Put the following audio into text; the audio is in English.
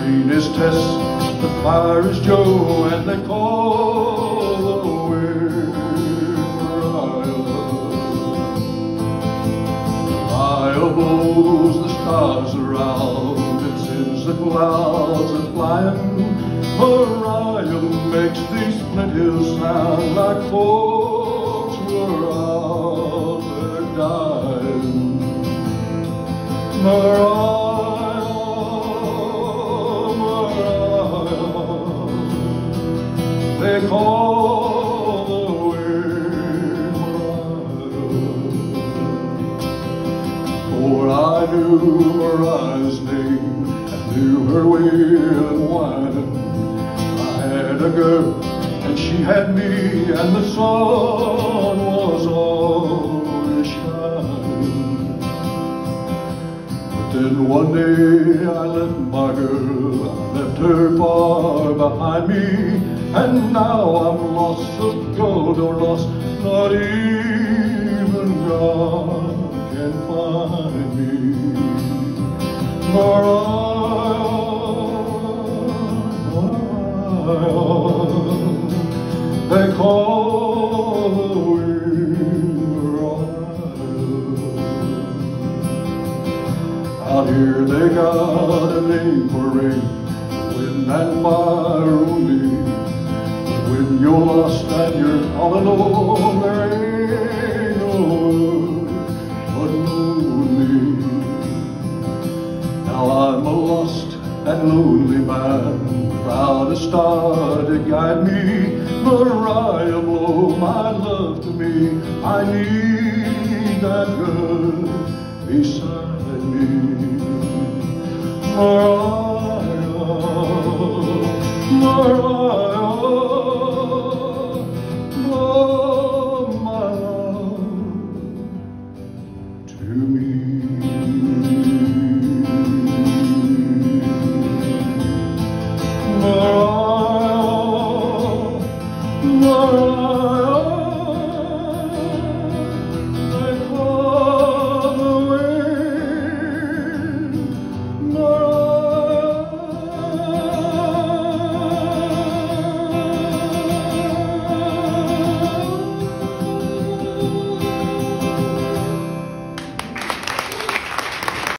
rain is Tess, the fire is Joe, and they call the wind Mariah blows the stars around, it sends the clouds a-flying. Mariah makes these flint hills sound like folks were out there dying. Mariah, Mariah, they call the wind Mariah. For I knew Mariah's name, and knew her wheel and whining. I had a girl, and she had me, and the sun was always shining. But then one day I left my girl, I left her far behind me, and now I'm lost, so God, oh lost, not even God can find me. Mariah, they call the wind Mariah. Out here they got a name for rain, wind and fire only. But when you're lost and you're all alone, there ain't no word but lonely. Now I'm a lost and lonely man, without a star to guide me. Mariah, blow my love to me, I need that girl beside me. Mariah, Mariah, blow my love to me. Mariah, Mariah.